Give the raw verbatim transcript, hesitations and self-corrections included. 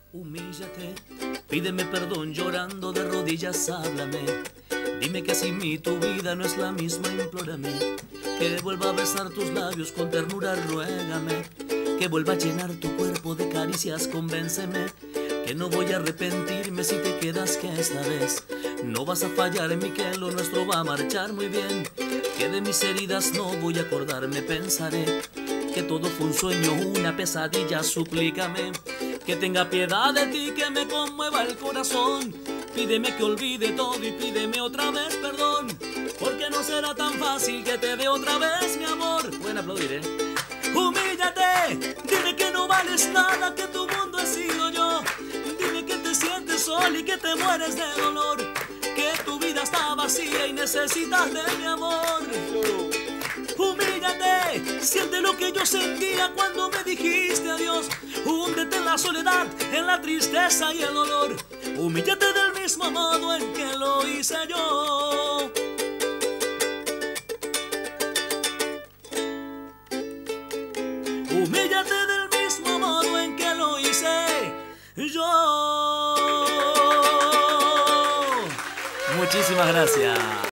Humíllate, pídeme perdón llorando de rodillas, háblame. Dime que sin mí tu vida no es la misma, implórame. Que vuelva a besar tus labios con ternura, ruégame. Que vuelva a llenar tu cuerpo de caricias, convénceme. Que no voy a arrepentirme si te quedas, que esta vez no vas a fallar en mí, que lo nuestro va a marchar muy bien. Que de mis heridas no voy a acordarme, pensaré que todo fue un sueño, una pesadilla, suplícame. Que tenga piedad de ti, que me conmueva el corazón. Pídeme que olvide todo y pídeme otra vez perdón, porque no será tan fácil que te dé otra vez mi amor. Pueden aplaudir, ¿eh? Humíllate, dime que no vales nada, que tu mundo he sido yo. Dime que te sientes sol y que te mueres de dolor, que tu vida está vacía y necesitas de mi amor. Humíllate, siente lo que yo sentía cuando me dijiste adiós. Húndete en la soledad, en la tristeza y el dolor. Humíllate del mismo modo en que lo hice yo. Humíllate del mismo modo en que lo hice yo. Muchísimas gracias.